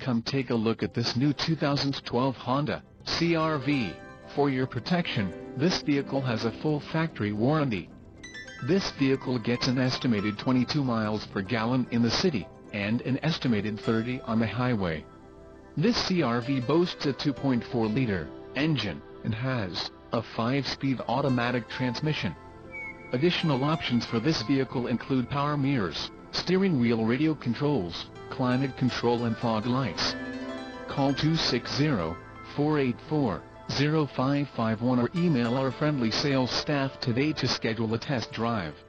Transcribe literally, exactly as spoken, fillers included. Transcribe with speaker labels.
Speaker 1: Come take a look at this new two thousand twelve Honda C R V. For your protection, this vehicle has a full factory warranty. This vehicle gets an estimated twenty-two miles per gallon in the city, and an estimated thirty on the highway. This C R V boasts a two point four liter engine, and has a five-speed automatic transmission. Additional options for this vehicle include power mirrors, steering wheel radio controls, climate control and fog lights. Call two six zero, four eight four, zero five five one or email our friendly sales staff today to schedule a test drive.